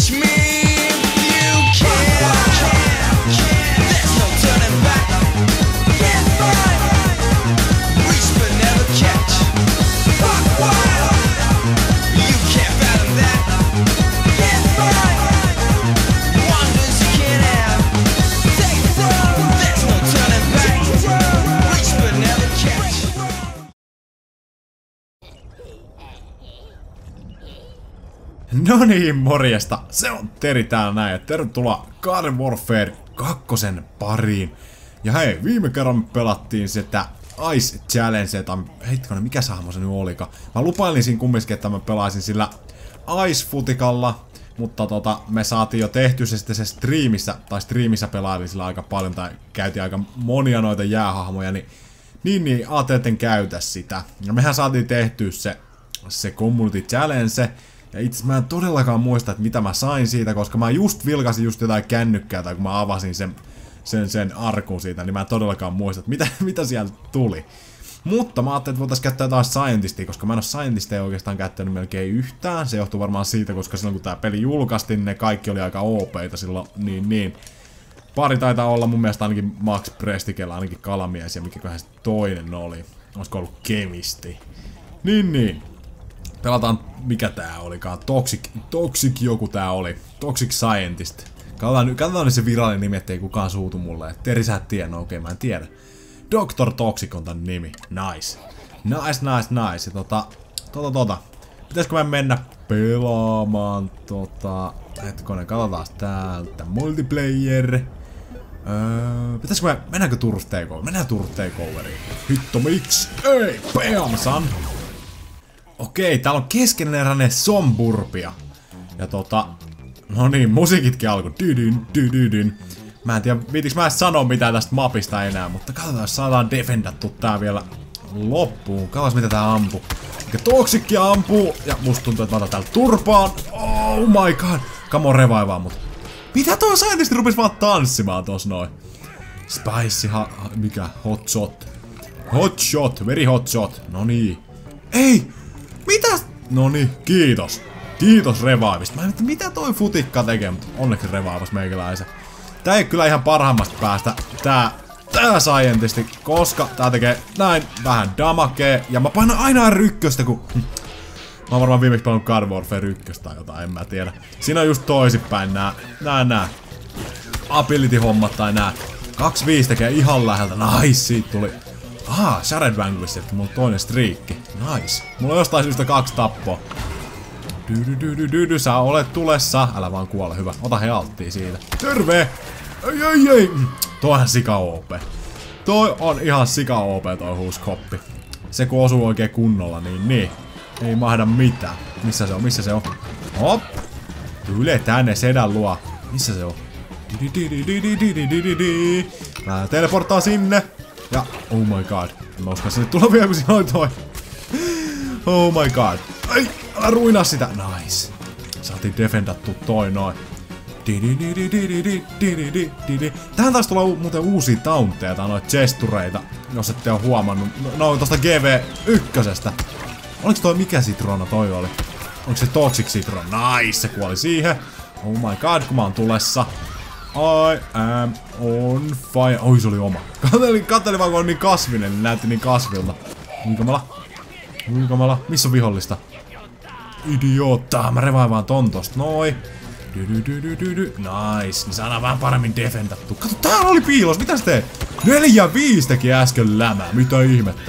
No niin, morjesta. Se on Teri täällä näin ja tervetuloa Garden Warfare 2 pariin. Ja hei, viime kerran me pelattiin sitä Ice Challenge, tai heitkonen, mikä hahmo se nyt olikaan. Mä lupailin siinä kumminkin, että mä pelaisin sillä Ice-futikalla, mutta me saatiin jo tehty se sitten se striimissä pelailin sillä aika paljon, tai käytiin aika monia noita jäähahmoja, niin ajattelin käytä sitä. Ja mehän saatiin tehtyä se Community Challenge. Ja itse mä en todellakaan muista, että mitä mä sain siitä, koska mä vilkasin jotain kännykkää, tai kun mä avasin sen arkun siitä, niin mä en todellakaan muista, että mitä sieltä tuli. Mutta mä ajattelin, että voitais käyttää jotain Scientistia, koska mä en oo Scientistia oikeastaan käyttänyt melkein yhtään. Se johtuu varmaan siitä, koska silloin kun tää peli julkaistiin, ne kaikki oli aika OP:ita silloin, niin. Pari taitaa olla mun mielestä ainakin Max Prestikellä, ainakin Kalamies, ja mikäköhän sitten toinen oli. Olisiko ollut Kemisti? Niin. Pelataan, mikä tää olikaan, Toxic joku tää oli, Toxic Scientist. Katsotaan nyt se virallinen nimi, ettei kukaan suutu mulle. Teri sä et tiedä, no okei, mä en tiedä. Dr. Toxic on tän nimi, nice. Nice. Ja pitäisikö mä mennä pelaamaan hetkonen, katsotaan täältä, multiplayer. Pitäisikö mennäänkö Turusta takeover? Mennään Turusta takeoveriin. Hitto miksi? Ei, bam son! Okei, täällä on keskeneräinen somburpia. Ja no niin, musiikitkin alkoi. Dydyn. Mä en tiedä, viitiks mä edes sanoa mitään tästä mapista enää, mutta katsotaan, jos saadaan defendattu tää vielä loppuun. Katsotaan, mitä tää ampuu. Eikä Toxickia ampuu, ja musta tuntuu, että mä otan täältä turpaan. Oh my god. Come on, revaivaa mut. Mitä toi Scientist rupis vaan tanssimaan tos noin? Spicy, mikä? Hot shot, very hot shot. No niin. Ei! Mitä? Noniin, kiitos. Kiitos revaivista. Mä en tiedä, mitä toi futikka tekee, mutta onneksi revaivas meikäläisen. Tää ei kyllä ihan parhaimmasta päästä tää Scientisti, koska tää tekee näin vähän damakea. Ja mä painan aina R1, kun mä oon varmaan viimeksi painanut Garden Warfare 1 tai jotain, en mä tiedä. Siinä on just toisinpäin nää ability-hommat tai nää. 2-5 tekee ihan läheltä. Nice, siitä tuli. Aha, Shared Vanquish, että mulla on toinen striikki. Nice. Mulla on jostain syystä 2 tappoa. Sä olet tulessa. Älä vaan kuole, hyvä. Ota he alttiin siitä. Terve! Ei. Toi on ihan sika OP. Toi on ihan sika OP toi huuskoppi. Se kun osuu oikein kunnolla, niin. Ei mahda mitään. Missä se on? Hop! Tule tänne sedän luo. Missä se on? Mä teleporttaan sinne. Ja, oh my god. Mä uskon sinne tulla vielä, kun siinä oli toi. Oh my god. Ei, älä ruinaa sitä. Nice. Saatiin defendattu toi noin. Tähän taas tulee muuten uusia tauntteja tai noita gestureita, jos ette oo huomannut. No tosta GV1. Oliks toi mikä Citrona toi oli? Onko se Toxic Citron? Nice, se kuoli siihen. Oh my god, kun mä oon tulessa. I am on fire. Oi, se oli oma. Katselin vaan kun on niin kasvinen, niin näytti niin kasvilta. Kuinkamala? Missä on vihollista? Idioottaa, mä revaivaan ton tosta. Noi. Nice, niin saadaan vähän paremmin defendattu. Kato, täällä oli piilos, mitä se teet? 4-5 teki äsken lämää, mitä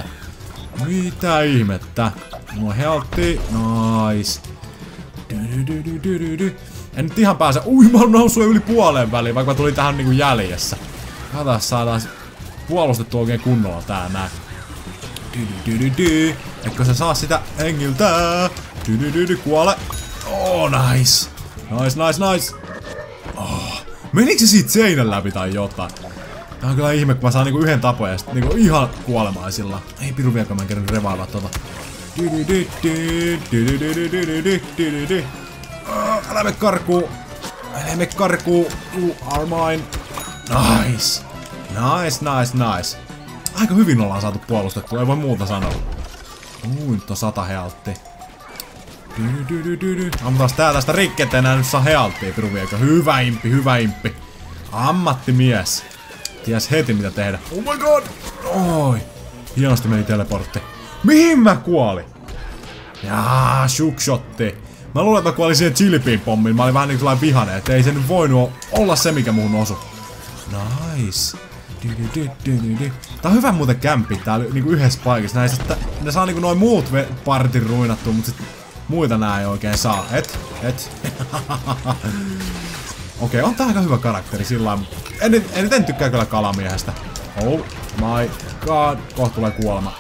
ihmettä? No healthy, nice. En nyt ihan pääse. Ui, mä oon noussut yli puoleen väliin, vaikka mä tulin tähän niinku jäljessä. Katsotaan, saadaan puolustettu oikein kunnolla tää näin. Etkö se saa sitä hengiltä? Kuole. Oh, nice. Nice. Oh. Menikö se siitä seinän läpi tai jotain? Tää on kyllä ihme, kun mä saan niinku yhden tapoja ja sit niinku ihan kuolemaisilla. Ei piru vielä, kun mä en kerran revaivaa tota. Älä me karkuu. You are mine. Nice. Aika hyvin ollaan saatu puolustettua, ei voi muuta sanoa. Nyt on 100 healthy. Ammutaan tästä rikki, ettei nää nyt saa healttia, piru viekö. Hyvä impi, hyvä impi. Ammattimies. Ties heti mitä tehdä. Oh my god! Oi. Hienosti meni teleportti. Mihin mä kuolin? Jaa, shookshotti. Mä luulen, että mä kuolin siihen chilipin pommiin. Mä olin vähän niinku sellainen vihanen, että ei se nyt voinut olla se, mikä muhun osui. Nice. Tää on hyvä muuten kämpi täällä niinku yhdessä paikassa. Ne saa niinku noin muut partin ruinattua, mut sit muita nää ei oikein saa. Okei, on tää aika hyvä karakteri sillain. En tykkää kyllä kalamiehestä. Oh my god. Kohta tulee kuolema.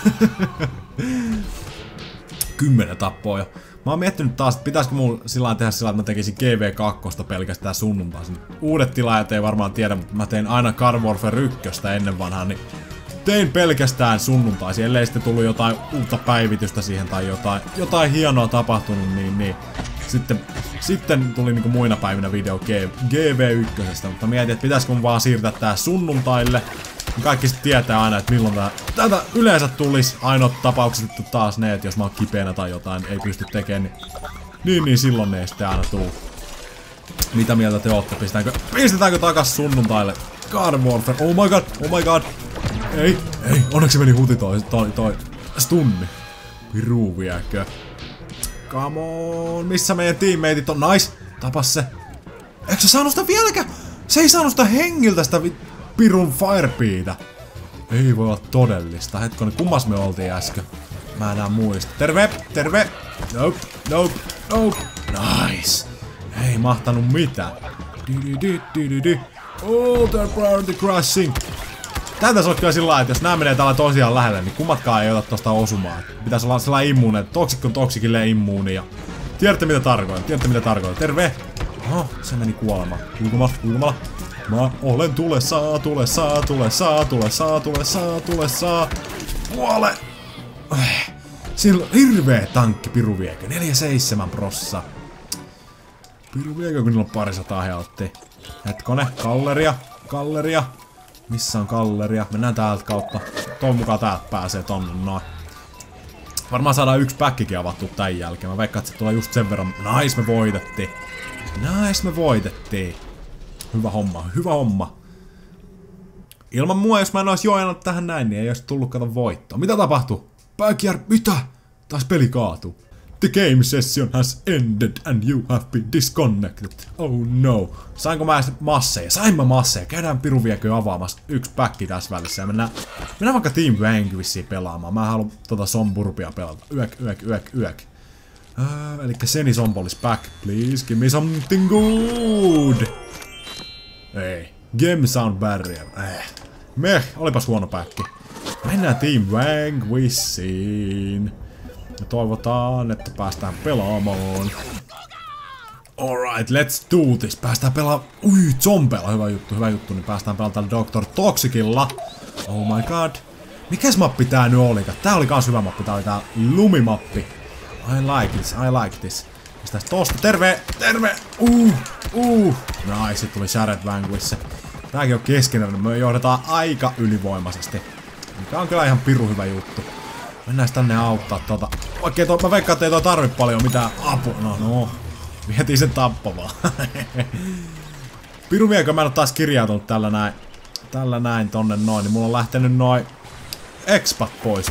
10 tappoa jo. Mä oon miettinyt taas, että pitäisikö mulla sillain tehdä sillä, että mä tekisin GV2 pelkästään sunnuntaisin. Uudet tilaajat ei varmaan tiedä, mutta mä tein aina Garden Warfare 1 ennen vanhaa, niin tein pelkästään sunnuntaisin, ellei sitten tullut jotain uutta päivitystä siihen tai jotain hienoa tapahtunut, niin sitten tuli niinku muina päivinä video GV1, mutta mietin, että pitäisikö mun vaan siirtää tää sunnuntaille. Kaikki sit tietää aina, että milloin tätä yleensä tulis. Ainoat tapaukset taas ne, että jos mä oon kipeänä tai jotain ei pysty tekemään, niin silloin ne ei sitten aina tuu. Mitä mieltä te ootte? Pistetäänkö takas sunnuntaille? Garden Warfare, oh my god. Ei, onneksi meni huti toi stunni. Piru viekö. Come on, missä meidän teammateit on? Nice, tapas se. Eikö se saanut sitä vieläkään? Se ei saanut sitä hengiltä sitä pirun firebeata. Ei voi olla todellista. Hetkonen, kummas me oltiin äsken? Mä enää muista. Terve! Nope. Nice. Ei mahtanut mitään. Oh, they're priority crashing. Täytäis olla kyllä sillä lailla, että jos nää menee täällä tosiaan lähelle, niin kummatkaan ei ota tosta osumaan. Pitäis olla sellainen immuuni, että toksikko on toksikille immuuni ja... Tiedätte mitä tarkoitan. Terve! Oho, se meni kuolemaan. Kulmalla. Mä olen tulessa. Kuole! Sillä on hirveä tankki, piru viekö. 47%. Piru viekö, kun niillä on parisataa healttia. Hetkone, galleria. Missä on galleria? Mennään täältä kautta. Toivon mukaan täältä pääsee tonne noin. Varmaan saadaan yksi päkkikin avattua tän jälkeen. Mä veikkaan, että se tulee just sen verran. Nice, me voitettiin. Hyvä homma. Ilman mua, jos mä en ois joenut tähän näin, niin ei ois tullut kato voittoa. Mitä tapahtuu? Backyard, mitä? Taas peli kaatuu. The game session has ended and you have been disconnected. Oh no. Sainko mä masseja? Sain mä masseja. Käydään piru viekö avaamassa yksi päkki tässä välissä ja mennään vaikka Team Vanquishia pelaamaan. Mä haluan Somburpia pelata. Yök. Elikkä Seni Sombolis back. Please give me something good. Ei. Game Sound Barrier. Olipas huono päkki. Mennään Team Vanquishiin. Ja toivotaan, että päästään pelaamaan. Alright, let's do this. Päästään pelaamaan. Zombella. Hyvä juttu. Niin päästään pelaamaan Dr. Toxicilla. Oh my god. Mikäs mappi tää nyt olikaan? Tää oli kans hyvä mappi. Tää oli tää lumimappi. I like this. Mistäs tosta? Terve! Nice, sit tuli Shared Vanquish. Tääkin on keskeneräinen. Me johdetaan aika ylivoimaisesti. Mikä on kyllä ihan piru hyvä juttu. Mennään tänne auttaa tota. Vaikkei mä veikkaan, ettei toi tarvi paljon mitään apua. No. Vietiin sen tappavaa. Piru viekö mä en oo taas kirjautunut tällä näin tonne noin, niin mulla on lähtenyt noin expat pois.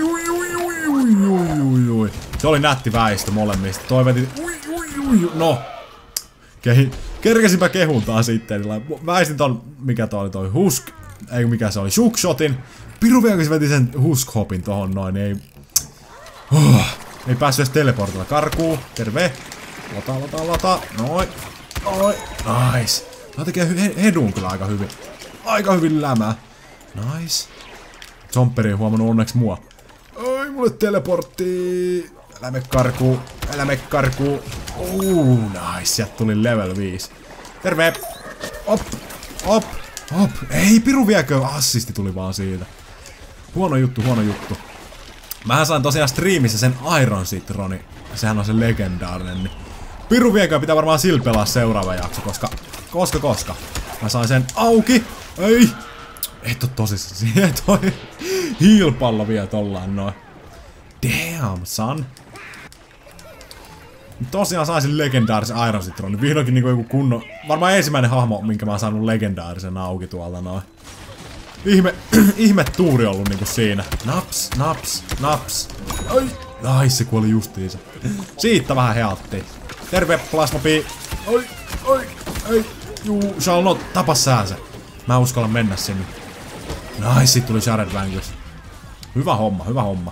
Se oli nätti väistö molemmista. Toi veti... No. Kerkesinpä kehuntaa sitten. Väistin ton, mikä toi oli toi Husk. Ei mikä se oli, Shookshottin. Piru viekö se veti sen Husk-hopin tohon noin, ei... Ei päässyt edes teleportilla. Karkuu, terve. Lota. Noin. Nice. Tää tekee hedun kyllä aika hyvin. Aika hyvin lämää. Nice. Zomperi ei huomannut onneksi mua. Oi, mulle teleportti. Älä me karkuu. Nice. Sieltä tuli level 5. Terve. Op. Ei, piru viekö. Assisti tuli vaan siitä. Huono juttu. Mähän sain tosiaan striimissä sen Iron Citronin. Sehän on se legendaarinen. Niin. Piru viekö pitää varmaan sillä pelaa seuraava jakso, koska. Mä sain sen auki. Ei. Et oo tosissaan. Siihen toi hiilpallo vielä tollaan noin. Damn, son. Tosiaan saisin legendaarisen Iron Citronin. Vihdoinkin niinku joku kunnon... Varmaan ensimmäinen hahmo, minkä mä oon saanut legendaarisen auki tuolta noin. Ihme tuuri ollut niinku siinä. Naps, naps, naps. Ai, se kuoli justiinsa. Siitä vähän healttiin. Terve, Plasmapii. Ai. Juu, shall not. Tapa sää se. Mä uskallan mennä sinne. Nice, sit tuli Shared Vanquish. Hyvä homma.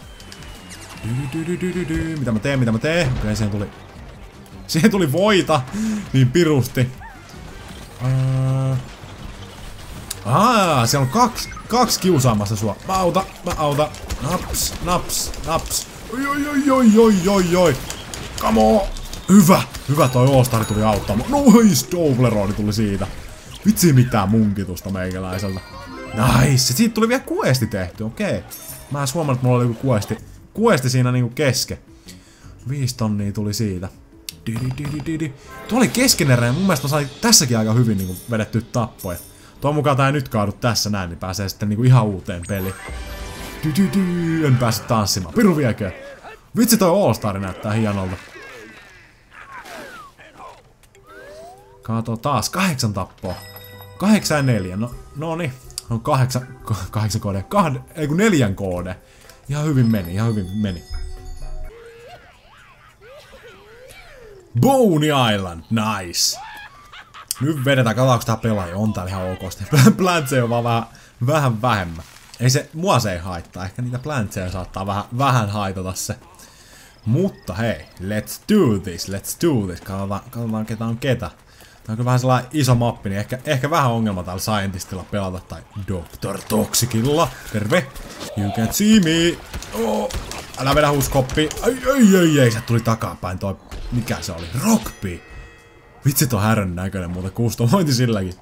Mitä mä teen? Okei, siihen tuli voita. Niin pirusti. Siellä on kaksi kiusaamassa sua. Mä auta. Naps. Oi. Come on. Hyvä toi All-Star tuli auttamaan. Nois, Doubleroni tuli siitä. Vitsi mitään munkitusta meikäläiseltä. Nice, siitä tuli vielä questi tehty, okei. Mä en huomannut, että mulla oli joku questi siinä niinku kesken. 5 tonnia tuli siitä. Tuo oli keskeneräinen ja mun mielestä sai tässäkin aika hyvin niinku vedetty tappoja. Tuon mukaan tää ei nyt kaadu tässä näin, niin pääsee sitten niinku ihan uuteen peliin. En päässyt tanssimaan. Piru viekö. Vitsi toi All-Star näyttää hienolta. Kato taas, 8 tappoa. 8 ja 4, no niin. On 8 KD, 4 KD. Ihan hyvin meni. Boney Island, nice. Nyt vedetään, katsotaanko tää pelaaja on täällä ihan okosti. Plantseja on vaan vähän vähemmän. Se ei haittaa, ehkä niitä plantseja saattaa vähän haitata se. Mutta hei, let's do this. Katsotaan ketä on ketä. Tää on kyllä vähän sellainen iso mappi, niin ehkä vähän ongelma täällä Scientistilla pelata tai Dr. Toxicilla. Terve! You can see me! Oh. Älä vedä huuskoppi! Ai, se tuli takapäin toi... Mikä se oli? Rockby! Vitsi toi härön näköinen muuten, kustomointi silläkin.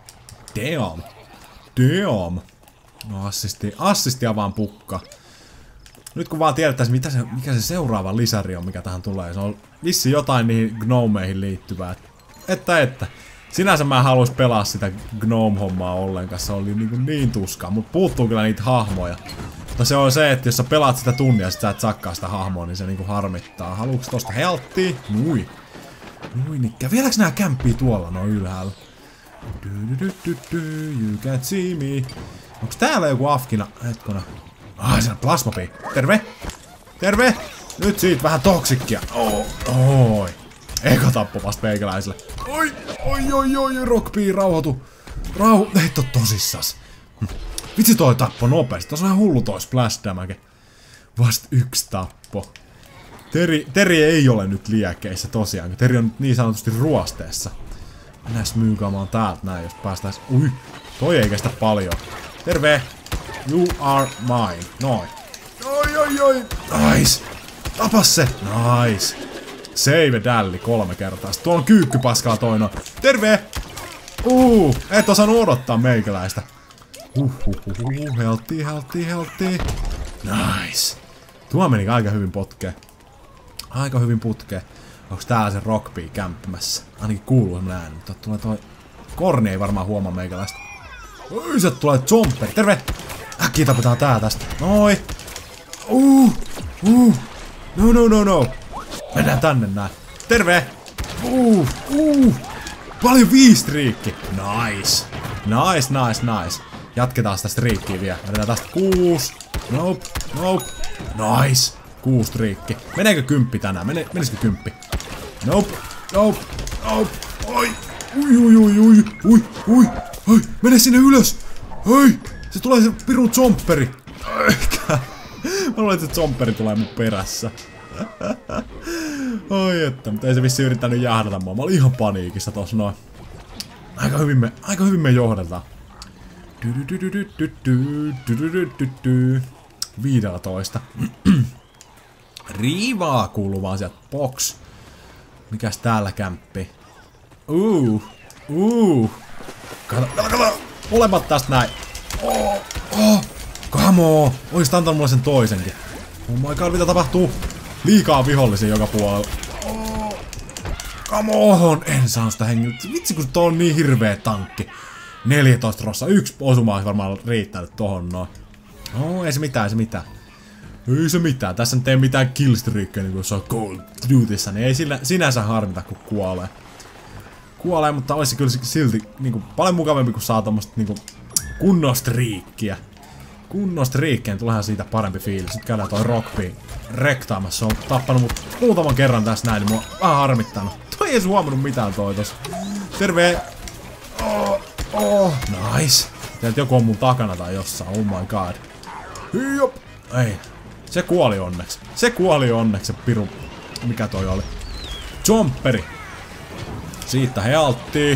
Damn! No assistia vaan pukka. Nyt kun vaan tiedettäisiin mikä se seuraava lisäri on, mikä tähän tulee. Se on vissi jotain niihin gnomeihin liittyvää. Että. Sinänsä mä en haluais pelaa sitä gnome-hommaa ollenkaan, se oli niin tuskaa, mut puuttuu kyllä niitä hahmoja. Mutta se on se, että jos sä pelaat sitä tunnia ja sit sä et sakkaa sitä hahmoa, niin se niinku harmittaa. Haluuks tosta healttia? Nui nikkä. Vieläks nää kämppii tuolla noin ylhäällä? You can't see me. Onks täällä joku afkina? Hetkona. Siellä on Plasmapii. Terve! Nyt siitä vähän toksikkia. Oi. Eka tappo vasta meikäläiselle. Oi, Rockby, rauhoitu. Et oo tosissas. Vitsi toi tappo nopeasti. Tos on ihan hullu toi splash damage. Vast 1 tappo. Teri ei ole nyt liekeissä tosiaan, kun Teri on nyt niin sanotusti ruosteessa. Mennään smyykaamaan täältä näin, jos päästäis... Toi ei kestä paljon. Terve! You are mine. Noin. Oi. Nice. Tapas se. Nice. Save dalli 3 kertaa. Tuolla on kyykky paskaa toino. Terve! Et osannut odottaa meikäläistä. Healthy. Nice. Tuo meni aika hyvin putkeen. Onks täällä se Rockby kämppimässä? Ainakin kuuluu semmonen ääni, mutta tulee toi... Korni ei varmaan huomaa meikäläistä. Sieltä tulee zomperi. Terve! Äkkiä tapetaan tää tästä. Noi! No. Mennään tänne näin. Terve! Paljon 5 striikki. Nice. Jatketaan sitä striikkiä vielä. Vedetään tästä 6. Nope. Nice. 6 striikki. Meneekö 10 tänään? Menisikö 10? Nope. Oi. Mene sinne ylös. Oi. Se tulee se pirun zomperi. Mä luulen, että se zomperi tulee mun perässä. Oi että, mutta ei se vissi yrittänyt jahdata mua. Mä olin ihan paniikissa tossa noin. Aika hyvin me johdetaan. 15. Riivaa kuuluu vaan sieltä box. Mikäs täällä kämppi? Kato. Molemmat tästä näin. Come on. Oisit antanut mulle sen toisenkin. Oh my god, mitä tapahtuu? Liikaa vihollisia joka puolella. Come on. En saa sitä hengiltä. Vitsi kun tuo on niin hirveä tankki. 14 rossa. 1 osuma olisi varmaan riittänyt tohon noin. Ei se mitään. Ei se mitään. Tässä nyt ei mitään killstreakia niinku jos on Call of Dutyssä, niin ei sinänsä harmita kun kuolee. Kuolee, mutta olisi kyllä silti niinku paljon mukavampi kun saa tommoista niinku kunnon striikkiä. Kunnon striikkeen tuleehan siitä parempi fiilis. Nyt käydään toi Rockby rektaamassa. Se on tappanut mut muutaman kerran tässä näin, niin mua on vähän harmittanut. Toi ei edes huomannut mitään toi tossa. Terve! Nice! Teet joku on mun takana tai jossain, oh my god. Jop! Ei. Se kuoli onneksi. Se kuoli onneksi se piru. Mikä toi oli? Jumperi! Siitä healttii.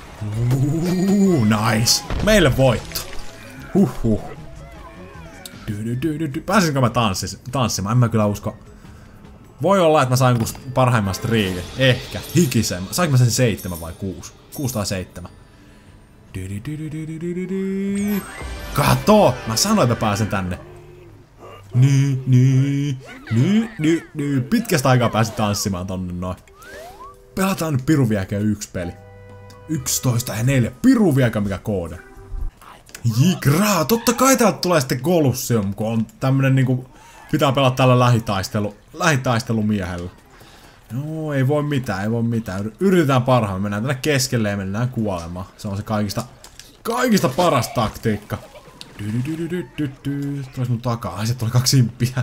Nice! Meille voitto. Huhhuh. Pääsinkö mä tanssimaan? En mä kyllä usko. Voi olla, että mä sain jonkun parhaimman striikin. Ehkä. Hikisen. Sainko mä sen 7 vai 6? 6 tai 7. Kato! Mä sanoin, että mä pääsen tänne. Pitkästä aikaa pääsin tanssimaan tonne noin. Pelataan nyt Pirun Viekö 1 peli. 11 ja 4. Pirun Viekö mikä koode. Jikraa! Totta kai täältä tulee sitten Colosseum, kun on tämmönen niinku... Pitää pelata tällä lähitaistelumiehellä. No, ei voi mitään, ei voi mitään. Yritetään parhaamme. Mennään tänne keskelle ja mennään kuolemaan. Se on se kaikista paras taktiikka. Tulis mun takaa. Ai, se tuli 2 imppiä.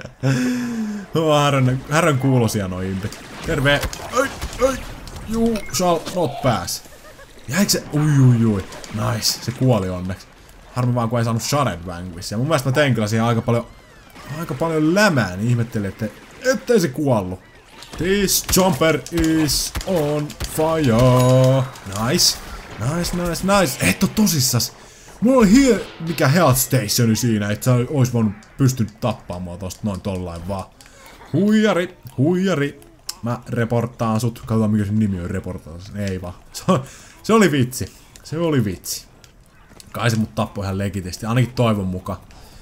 Härän kuulosia noi impit. Terve! Ei! You shall not pass. Jäikö se? Ui. Nice. Se kuoli onneksi. Harmi vaan kun ei saanut Shared Vanquishia. Mun mielestä mä tein kyllä siihen aika paljon lämää, niin ihmettelin, ettei se kuollut. This jumper is on fire. Nice. Et oo tosissas. Mulla oli mikä health stationi siinä, et sä ois voinut pystynyt tappaamaan mua tosta noin tollain vaan. Huijari. Mä reporttaan sut. Katsotaan mikä sen nimi on reportaan. Ei vaan. Se oli vitsi. Kai se mut tappoi ihan legitisti. Ainakin toivon mukaan.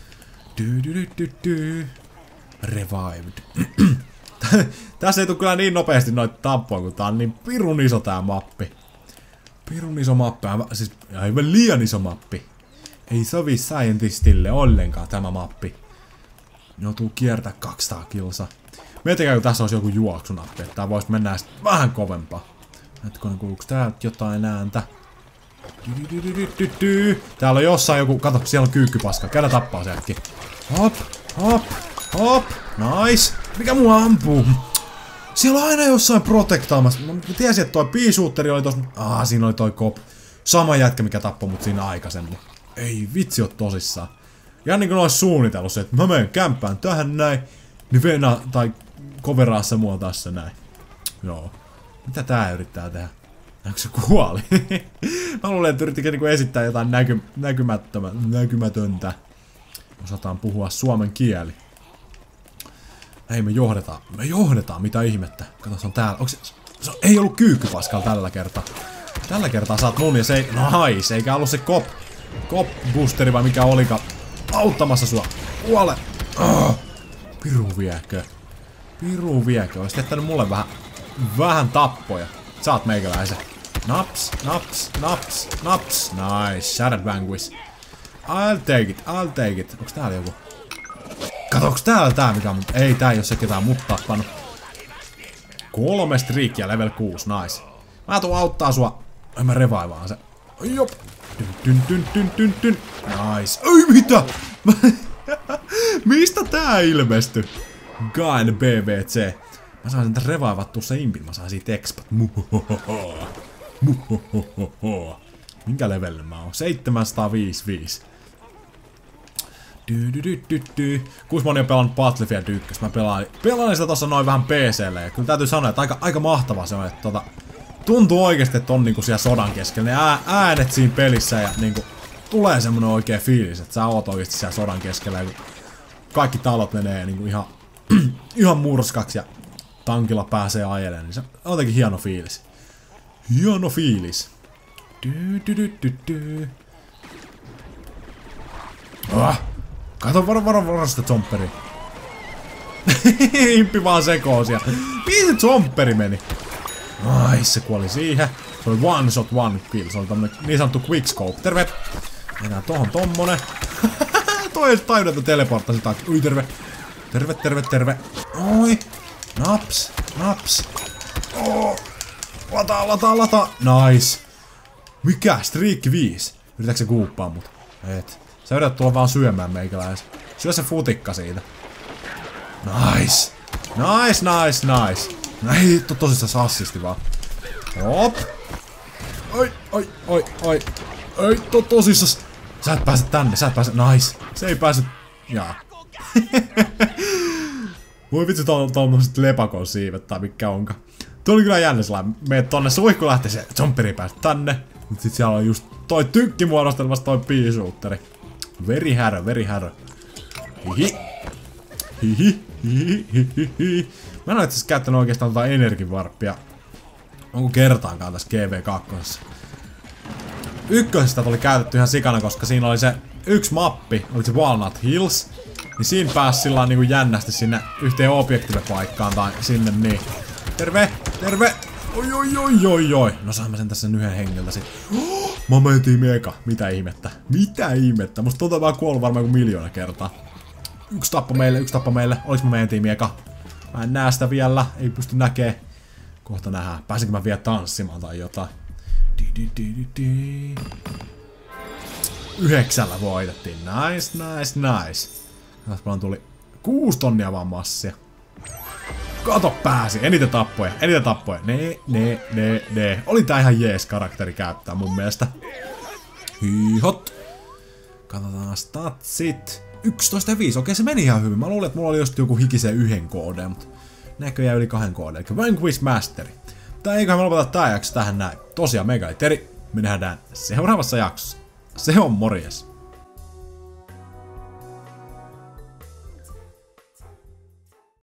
Revived. Tässä ei tule kyllä niin nopeasti noita tappoja, kun tää on niin pirun iso tää mappi. Pirun iso mappi. Siis aivan liian iso mappi. Ei sovi scientistille ollenkaan tämä mappi. Joutuu kiertää 200 kilsaa. Miettikää, kun tässä olisi joku juoksunappi, että tää voisi mennä vähän kovempaa. Hetkonen, kuuluuko täältä jotain ääntä? Täällä on jossain joku... Kato, siellä on kyykkypaska. Käydä tappaa se äkki. Hop. Nice. Mikä mua ampuu? Siellä on aina jossain protektaamassa. Mä tiesin, että toi P-shooteri oli tossa... Siinä oli toi kop. Sama jätkä, mikä tappoi mut siinä aikaisemmin. Ei vitsi oo tosissaan. Ja niin kuin ois suunnitellut se, että mä menen kämppään tähän näin. Niin venaa tai coveraa se mua tässä näin. Joo. Mitä tää yrittää tehdä? Onko se kuoli? Mä luulen, että yrittikö niinku esittää jotain näkymätöntä. Osataan puhua suomen kieli. Ei, me johdetaan, mitä ihmettä. Kato, se on täällä. Se ei ollut kyykkypaskalla tällä kertaa. Tällä kertaa saat mun ja se ei... Nice, eikä ollut se cop boosteri vai mikä olikaan auttamassa sua. Kuole! Pirun viekö. Ois tehtänyt mulle vähän tappoja. Saat meikäläisen. Naps. Nice. Shared Vanquish. I'll take it. Onks täällä joku? Kato, onks täällä tää mikä on... Ei, tää ei oo se ketään mut tappanut. 3 striikkiä level 6. Nice. Mä tuun auttaa sua. Ai mä revaivaan se. Jop. Tyn. Nice. Ei mitä? Mistä tää ilmestyi? Gain BVC. Mä saan sen revaivattua se impin. Mä saan siitä expat. Minkä levelle mä oon? 755. Kuinka moni on pelannut Battlefield 1? Mä pelaan sitä tossa noin vähän PC:lle. Ja kyllä täytyy sanoa, että aika mahtava se on. Että tuntuu oikeesti, että on niinku siellä sodan keskellä. Ne äänet siinä pelissä ja niinku tulee semmonen oikee fiilis, että sä oot oikeesti siellä sodan keskellä. Ja kaikki talot menee niinku ihan murskaksi ja tankilla pääsee ajelemaan, niin se on jotenkin hieno fiilis. Kato, varo sitä zomperia. Imppi vaan sekoo siellä. Mihin se zomperi meni? Ai, se kuoli siihen. Se oli one shot, one kill. Se oli tämmönen niin sanottu quickscope. Terve! Mennään tohon tommonen. Toi ei tajunnut, että teleporttasi takia. Ui, terve. Terve, terve, terve. Oi. Naps, naps. Oh. Lata. Nice. Mikä? Striikki 5. Yritätkö se kuuppaa mut? Et. Sä yrität tulla vaan syömään meikäläis. Syö se futikka siitä. Nice. Nice. Ei, tosissaan assisti vaan. Hop. Oi. Ei, tosissas. Sä et pääse tänne, Nice. Se ei pääse. Jaa. Voi vitsi, tommoset lepakon siivet tai mikä onka. Tuo oli kyllä jännä sellainen. Meet tonne suihku lähtee se jumperi päästä tänne. Mut sit siellä on just toi tykkimuodostelmassa toi piisuutteri. Very härö. Hihi. Mä en oo itse asiassa käyttänyt oikeastaan tota energivarppia. Onko kertaankaan tässä GV2? Ykkösestä tuli käytetty ihan sikana, koska siinä oli se yksi mappi, oli se Walnut Hills. Niin siinä pääsi sillä niinku jännästi sinne yhteen objektiivipaikkaan tai sinne niin. Terve! Oi. No saamme sen tässä yhden hengiltä sit. Mä mentiin eka. Mitä ihmettä? Musta tuntuu vaan kuollut varmaan kuin 1 000 000 kertaa. Yksi tappo meille. Oliks mä mentiin eka? Mä en näe sitä vielä. Ei pysty näkee. Kohta nähdään. Pääsinkö mä vielä tanssimaan tai jotain? 9 voitettiin. Nice. Tässä paljon tuli 6 tonnia vaan massia. Kato pääsi! Eniten tappoja. Ne. Oli tää ihan jees karakteri käyttää mun mielestä. Hihot. Katsotaan statsit. 11 ja 5. Okei, se meni ihan hyvin. Mä luulin, että mulla oli just joku hikisen 1 KD, mutta näköjään yli 2 KD. Eli Vanquish Masteri. Tai eiköhän me lopeta tää jakso tähän näin. Tosiaan mega Teri. Me nähdään seuraavassa jaksossa. Se on morjes.